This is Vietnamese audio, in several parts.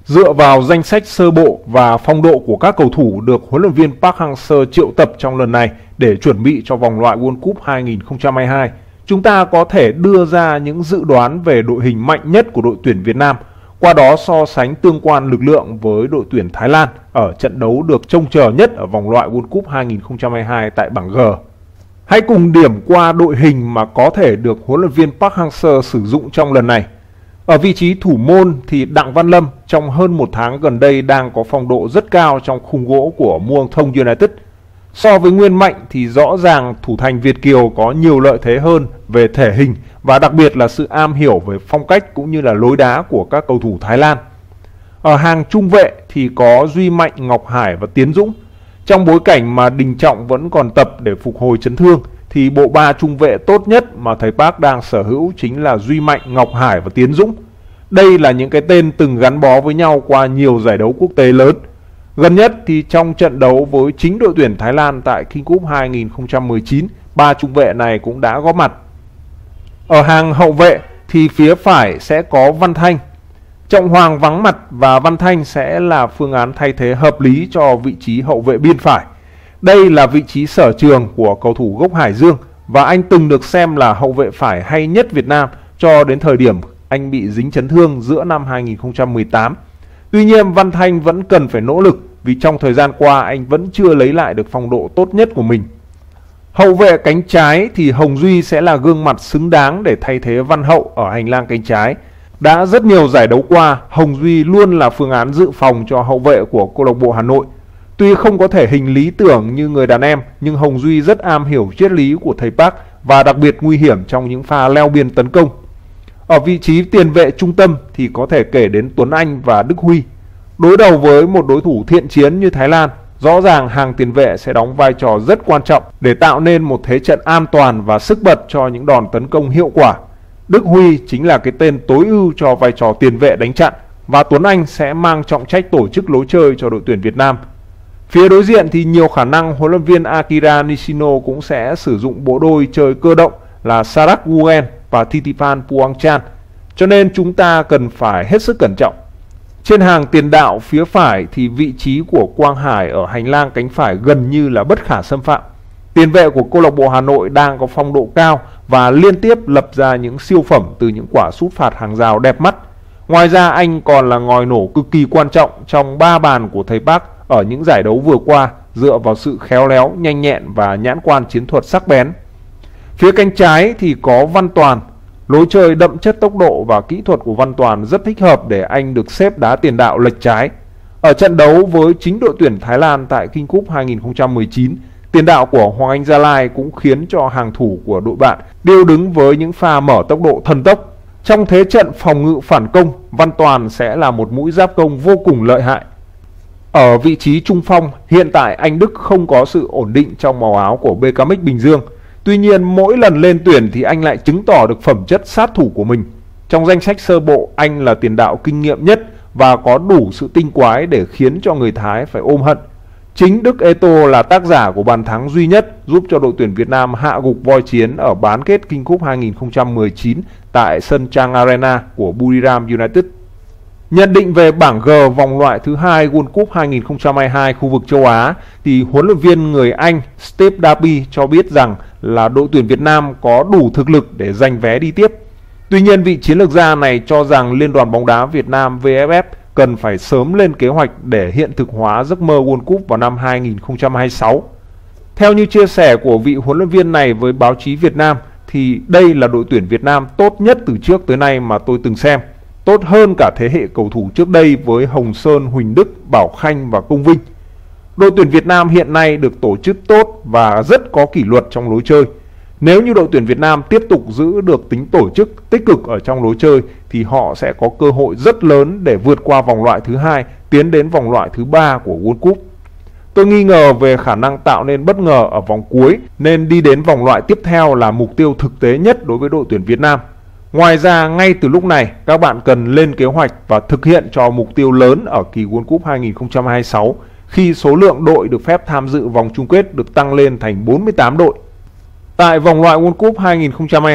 Dựa vào danh sách sơ bộ và phong độ của các cầu thủ được huấn luyện viên Park Hang-seo triệu tập trong lần này để chuẩn bị cho vòng loại World Cup 2022, chúng ta có thể đưa ra những dự đoán về đội hình mạnh nhất của đội tuyển Việt Nam, qua đó so sánh tương quan lực lượng với đội tuyển Thái Lan ở trận đấu được trông chờ nhất ở vòng loại World Cup 2022 tại bảng G. Hãy cùng điểm qua đội hình mà có thể được huấn luyện viên Park Hang-seo sử dụng trong lần này. Ở vị trí thủ môn thì Đặng Văn Lâm trong hơn một tháng gần đây đang có phong độ rất cao trong khung gỗ của Muang Thong United. So với Nguyên Mạnh thì rõ ràng thủ thành Việt Kiều có nhiều lợi thế hơn về thể hình và đặc biệt là sự am hiểu về phong cách cũng như là lối đá của các cầu thủ Thái Lan. Ở hàng trung vệ thì có Duy Mạnh, Ngọc Hải và Tiến Dũng. Trong bối cảnh mà Đình Trọng vẫn còn tập để phục hồi chấn thương thì bộ ba trung vệ tốt nhất mà thầy Park đang sở hữu chính là Duy Mạnh, Ngọc Hải và Tiến Dũng. Đây là những cái tên từng gắn bó với nhau qua nhiều giải đấu quốc tế lớn. Gần nhất thì trong trận đấu với chính đội tuyển Thái Lan tại King Cup 2019, ba trung vệ này cũng đã góp mặt. Ở hàng hậu vệ thì phía phải sẽ có Văn Thanh. Trọng Hoàng vắng mặt và Văn Thanh sẽ là phương án thay thế hợp lý cho vị trí hậu vệ biên phải. Đây là vị trí sở trường của cầu thủ gốc Hải Dương và anh từng được xem là hậu vệ phải hay nhất Việt Nam cho đến thời điểm anh bị dính chấn thương giữa năm 2018. Tuy nhiên Văn Thanh vẫn cần phải nỗ lực vì trong thời gian qua anh vẫn chưa lấy lại được phong độ tốt nhất của mình. Hậu vệ cánh trái thì Hồng Duy sẽ là gương mặt xứng đáng để thay thế Văn Hậu ở hành lang cánh trái. Đã rất nhiều giải đấu qua, Hồng Duy luôn là phương án dự phòng cho hậu vệ của câu lạc bộ Hà Nội. Tuy không có thể hình lý tưởng như người đàn em, nhưng Hồng Duy rất am hiểu triết lý của thầy Park và đặc biệt nguy hiểm trong những pha leo biên tấn công. Ở vị trí tiền vệ trung tâm thì có thể kể đến Tuấn Anh và Đức Huy. Đối đầu với một đối thủ thiện chiến như Thái Lan, rõ ràng hàng tiền vệ sẽ đóng vai trò rất quan trọng để tạo nên một thế trận an toàn và sức bật cho những đòn tấn công hiệu quả. Đức Huy chính là cái tên tối ưu cho vai trò tiền vệ đánh chặn và Tuấn Anh sẽ mang trọng trách tổ chức lối chơi cho đội tuyển Việt Nam. Phía đối diện thì nhiều khả năng huấn luyện viên Akira Nishino cũng sẽ sử dụng bộ đôi chơi cơ động là Sarak Nguyen và Thitipan Phuangchan, cho nên chúng ta cần phải hết sức cẩn trọng. Trên hàng tiền đạo phía phải thì vị trí của Quang Hải ở hành lang cánh phải gần như là bất khả xâm phạm. Tiền vệ của câu lạc bộ Hà Nội đang có phong độ cao và liên tiếp lập ra những siêu phẩm từ những quả sút phạt hàng rào đẹp mắt. Ngoài ra anh còn là ngòi nổ cực kỳ quan trọng trong 3 bàn của thầy Park ở những giải đấu vừa qua dựa vào sự khéo léo, nhanh nhẹn và nhãn quan chiến thuật sắc bén. Phía cánh trái thì có Văn Toàn. Lối chơi đậm chất tốc độ và kỹ thuật của Văn Toàn rất thích hợp để anh được xếp đá tiền đạo lệch trái. Ở trận đấu với chính đội tuyển Thái Lan tại King Cup 2019, tiền đạo của Hoàng Anh Gia Lai cũng khiến cho hàng thủ của đội bạn điêu đứng với những pha mở tốc độ thần tốc. Trong thế trận phòng ngự phản công, Văn Toàn sẽ là một mũi giáp công vô cùng lợi hại. Ở vị trí trung phong, hiện tại anh Đức không có sự ổn định trong màu áo của BKMX Bình Dương. Tuy nhiên mỗi lần lên tuyển thì anh lại chứng tỏ được phẩm chất sát thủ của mình. Trong danh sách sơ bộ, anh là tiền đạo kinh nghiệm nhất và có đủ sự tinh quái để khiến cho người Thái phải ôm hận. Chính Đức Eto là tác giả của bàn thắng duy nhất giúp cho đội tuyển Việt Nam hạ gục voi chiến ở bán kết King Cup 2019 tại sân Chang Arena của Buriram United. Nhận định về bảng G vòng loại thứ 2 World Cup 2022 khu vực châu Á thì huấn luyện viên người Anh Steve Darby cho biết rằng là đội tuyển Việt Nam có đủ thực lực để giành vé đi tiếp. Tuy nhiên vị chiến lược gia này cho rằng Liên đoàn bóng đá Việt Nam VFF cần phải sớm lên kế hoạch để hiện thực hóa giấc mơ World Cup vào năm 2026. Theo như chia sẻ của vị huấn luyện viên này với báo chí Việt Nam thì đây là đội tuyển Việt Nam tốt nhất từ trước tới nay mà tôi từng xem. Tốt hơn cả thế hệ cầu thủ trước đây với Hồng Sơn, Huỳnh Đức, Bảo Khanh và Công Vinh. Đội tuyển Việt Nam hiện nay được tổ chức tốt và rất có kỷ luật trong lối chơi. Nếu như đội tuyển Việt Nam tiếp tục giữ được tính tổ chức tích cực ở trong lối chơi thì họ sẽ có cơ hội rất lớn để vượt qua vòng loại thứ 2, tiến đến vòng loại thứ 3 của World Cup. Tôi nghi ngờ về khả năng tạo nên bất ngờ ở vòng cuối nên đi đến vòng loại tiếp theo là mục tiêu thực tế nhất đối với đội tuyển Việt Nam. Ngoài ra, ngay từ lúc này, các bạn cần lên kế hoạch và thực hiện cho mục tiêu lớn ở kỳ World Cup 2026 khi số lượng đội được phép tham dự vòng chung kết được tăng lên thành 48 đội. Tại vòng loại World Cup 2022,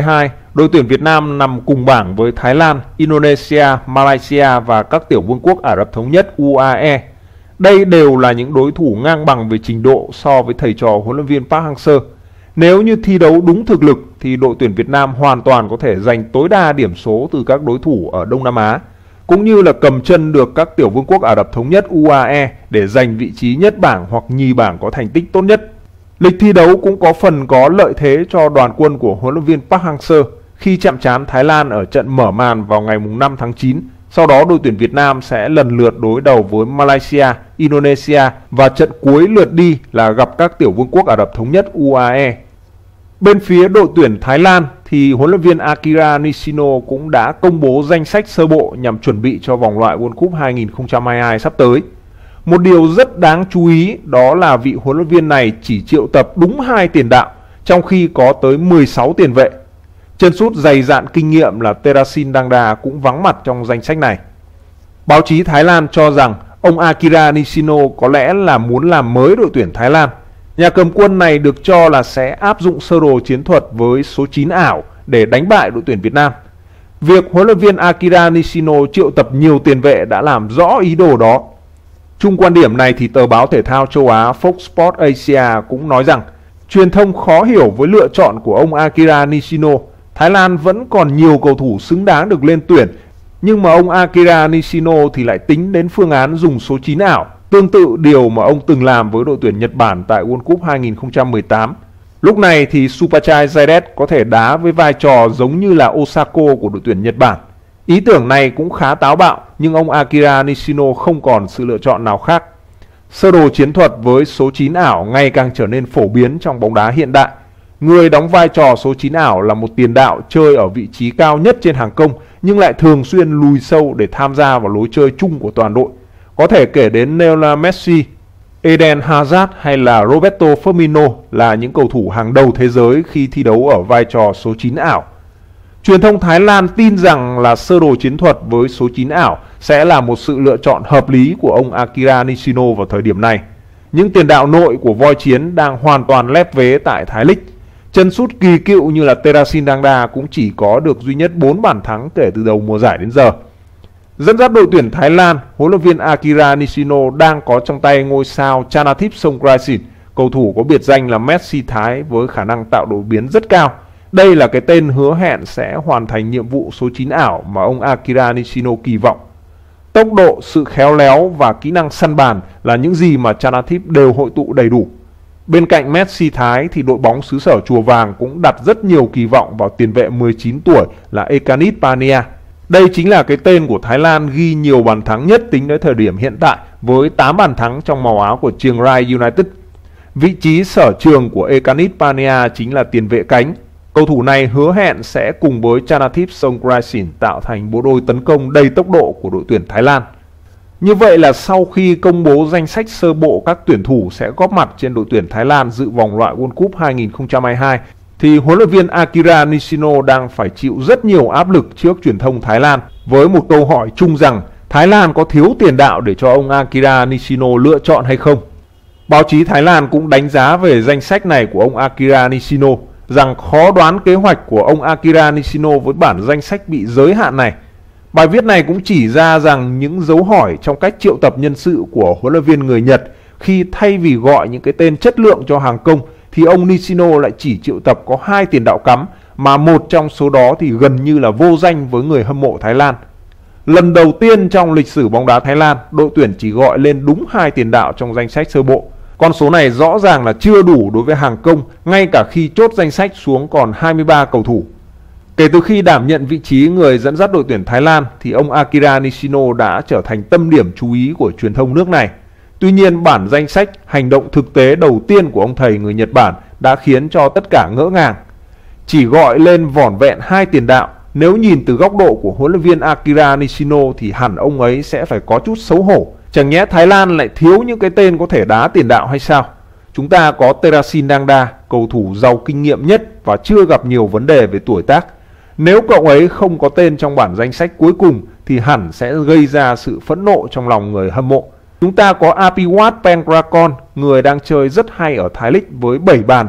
Đội tuyển Việt Nam nằm cùng bảng với Thái Lan, Indonesia, Malaysia và các tiểu vương quốc Ả Rập Thống Nhất UAE. Đây đều là những đối thủ ngang bằng về trình độ so với thầy trò huấn luyện viên Park Hang-seo. Nếu như thi đấu đúng thực lực thì đội tuyển Việt Nam hoàn toàn có thể giành tối đa điểm số từ các đối thủ ở Đông Nam Á, cũng như là cầm chân được các tiểu vương quốc Ả Rập Thống Nhất UAE để giành vị trí nhất bảng hoặc nhì bảng có thành tích tốt nhất. Lịch thi đấu cũng có phần có lợi thế cho đoàn quân của huấn luyện viên Park Hang-seo khi chạm trán Thái Lan ở trận mở màn vào ngày 5 tháng 9. Sau đó đội tuyển Việt Nam sẽ lần lượt đối đầu với Malaysia, Indonesia và trận cuối lượt đi là gặp các tiểu vương quốc Ả Rập Thống Nhất UAE. Bên phía đội tuyển Thái Lan thì huấn luyện viên Akira Nishino cũng đã công bố danh sách sơ bộ nhằm chuẩn bị cho vòng loại World Cup 2022 sắp tới. Một điều rất đáng chú ý đó là vị huấn luyện viên này chỉ triệu tập đúng 2 tiền đạo, trong khi có tới 16 tiền vệ. Chân sút dày dạn kinh nghiệm là Terasin Dangda cũng vắng mặt trong danh sách này. Báo chí Thái Lan cho rằng ông Akira Nishino có lẽ là muốn làm mới đội tuyển Thái Lan. Nhà cầm quân này được cho là sẽ áp dụng sơ đồ chiến thuật với số 9 ảo để đánh bại đội tuyển Việt Nam. Việc huấn luyện viên Akira Nishino triệu tập nhiều tiền vệ đã làm rõ ý đồ đó. Chung quan điểm này thì tờ báo thể thao châu Á Fox Sports Asia cũng nói rằng truyền thông khó hiểu với lựa chọn của ông Akira Nishino. Thái Lan vẫn còn nhiều cầu thủ xứng đáng được lên tuyển, nhưng mà ông Akira Nishino thì lại tính đến phương án dùng số 9 ảo, tương tự điều mà ông từng làm với đội tuyển Nhật Bản tại World Cup 2018. Lúc này thì Supachai Zaidet có thể đá với vai trò giống như là Osako của đội tuyển Nhật Bản. Ý tưởng này cũng khá táo bạo, nhưng ông Akira Nishino không còn sự lựa chọn nào khác. Sơ đồ chiến thuật với số 9 ảo ngày càng trở nên phổ biến trong bóng đá hiện đại. Người đóng vai trò số 9 ảo là một tiền đạo chơi ở vị trí cao nhất trên hàng công, nhưng lại thường xuyên lùi sâu để tham gia vào lối chơi chung của toàn đội. Có thể kể đến Lionel Messi, Eden Hazard hay là Roberto Firmino là những cầu thủ hàng đầu thế giới khi thi đấu ở vai trò số 9 ảo. Truyền thông Thái Lan tin rằng là sơ đồ chiến thuật với số 9 ảo sẽ là một sự lựa chọn hợp lý của ông Akira Nishino vào thời điểm này. Những tiền đạo nội của voi chiến đang hoàn toàn lép vế tại Thái League. Chân sút kỳ cựu như là Terasin Dangda cũng chỉ có được duy nhất 4 bàn thắng kể từ đầu mùa giải đến giờ. Dẫn dắt đội tuyển Thái Lan, huấn luyện viên Akira Nishino đang có trong tay ngôi sao Chanathip Songkrasin, cầu thủ có biệt danh là Messi Thái với khả năng tạo đột biến rất cao. Đây là cái tên hứa hẹn sẽ hoàn thành nhiệm vụ số 9 ảo mà ông Akira Nishino kỳ vọng. Tốc độ, sự khéo léo và kỹ năng săn bàn là những gì mà Chanathip đều hội tụ đầy đủ. Bên cạnh Messi Thái thì đội bóng xứ sở Chùa Vàng cũng đặt rất nhiều kỳ vọng vào tiền vệ 19 tuổi là Ekanit Pania. Đây chính là cái tên của Thái Lan ghi nhiều bàn thắng nhất tính đến thời điểm hiện tại với 8 bàn thắng trong màu áo của Chiang Rai United. Vị trí sở trường của Ekanit Pania chính là tiền vệ cánh. Cầu thủ này hứa hẹn sẽ cùng với Chanathip Songkrasin tạo thành bộ đôi tấn công đầy tốc độ của đội tuyển Thái Lan. Như vậy là sau khi công bố danh sách sơ bộ các tuyển thủ sẽ góp mặt trên đội tuyển Thái Lan dự vòng loại World Cup 2022, thì huấn luyện viên Akira Nishino đang phải chịu rất nhiều áp lực trước truyền thông Thái Lan với một câu hỏi chung rằng Thái Lan có thiếu tiền đạo để cho ông Akira Nishino lựa chọn hay không. Báo chí Thái Lan cũng đánh giá về danh sách này của ông Akira Nishino rằng khó đoán kế hoạch của ông Akira Nishino với bản danh sách bị giới hạn này. Bài viết này cũng chỉ ra rằng những dấu hỏi trong cách triệu tập nhân sự của huấn luyện viên người Nhật khi thay vì gọi những cái tên chất lượng cho hàng công thì ông Nishino lại chỉ triệu tập có 2 tiền đạo cắm, mà một trong số đó thì gần như là vô danh với người hâm mộ Thái Lan. Lần đầu tiên trong lịch sử bóng đá Thái Lan, đội tuyển chỉ gọi lên đúng 2 tiền đạo trong danh sách sơ bộ. Con số này rõ ràng là chưa đủ đối với hàng công, ngay cả khi chốt danh sách xuống còn 23 cầu thủ. Kể từ khi đảm nhận vị trí người dẫn dắt đội tuyển Thái Lan thì ông Akira Nishino đã trở thành tâm điểm chú ý của truyền thông nước này. Tuy nhiên, bản danh sách hành động thực tế đầu tiên của ông thầy người Nhật Bản đã khiến cho tất cả ngỡ ngàng. Chỉ gọi lên vỏn vẹn 2 tiền đạo, nếu nhìn từ góc độ của huấn luyện viên Akira Nishino thì hẳn ông ấy sẽ phải có chút xấu hổ. Chẳng nhẽ Thái Lan lại thiếu những cái tên có thể đá tiền đạo hay sao? Chúng ta có Terasin Dangda, cầu thủ giàu kinh nghiệm nhất và chưa gặp nhiều vấn đề về tuổi tác. Nếu cậu ấy không có tên trong bản danh sách cuối cùng thì hẳn sẽ gây ra sự phẫn nộ trong lòng người hâm mộ. Chúng ta có Apiwat Pengrakon, người đang chơi rất hay ở Thái League với 7 bàn.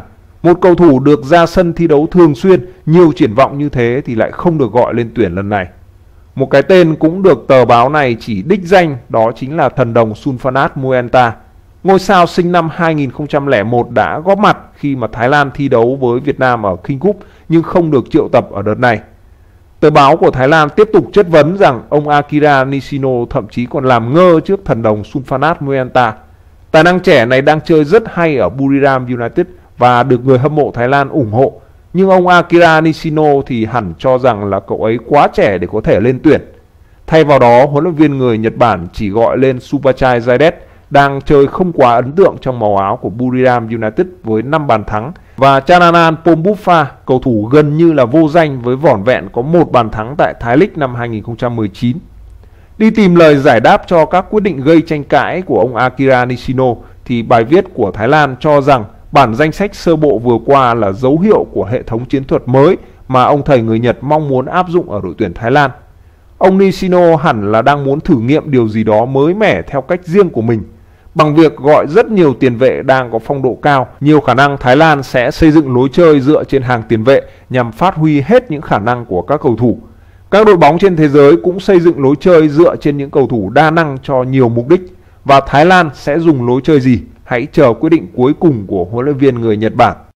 Một cầu thủ được ra sân thi đấu thường xuyên, nhiều triển vọng như thế thì lại không được gọi lên tuyển lần này. Một cái tên cũng được tờ báo này chỉ đích danh, đó chính là thần đồng Sunfanat Muenta. Ngôi sao sinh năm 2001 đã góp mặt khi mà Thái Lan thi đấu với Việt Nam ở King Cup nhưng không được triệu tập ở đợt này. Tờ báo của Thái Lan tiếp tục chất vấn rằng ông Akira Nishino thậm chí còn làm ngơ trước thần đồng Sunfanat Muenta. Tài năng trẻ này đang chơi rất hay ở Buriram United và được người hâm mộ Thái Lan ủng hộ. Nhưng ông Akira Nishino thì hẳn cho rằng là cậu ấy quá trẻ để có thể lên tuyển. Thay vào đó, huấn luyện viên người Nhật Bản chỉ gọi lên Supachai Zaidet, đang chơi không quá ấn tượng trong màu áo của Buriram United với 5 bàn thắng, và Chananan Pombufa, cầu thủ gần như là vô danh với vỏn vẹn có 1 bàn thắng tại Thái League năm 2019. Đi tìm lời giải đáp cho các quyết định gây tranh cãi của ông Akira Nishino thì bài viết của Thái Lan cho rằng bản danh sách sơ bộ vừa qua là dấu hiệu của hệ thống chiến thuật mới mà ông thầy người Nhật mong muốn áp dụng ở đội tuyển Thái Lan. Ông Nishino hẳn là đang muốn thử nghiệm điều gì đó mới mẻ theo cách riêng của mình. Bằng việc gọi rất nhiều tiền vệ đang có phong độ cao, nhiều khả năng Thái Lan sẽ xây dựng lối chơi dựa trên hàng tiền vệ nhằm phát huy hết những khả năng của các cầu thủ. Các đội bóng trên thế giới cũng xây dựng lối chơi dựa trên những cầu thủ đa năng cho nhiều mục đích. Và Thái Lan sẽ dùng lối chơi gì? Hãy chờ quyết định cuối cùng của huấn luyện viên người Nhật Bản.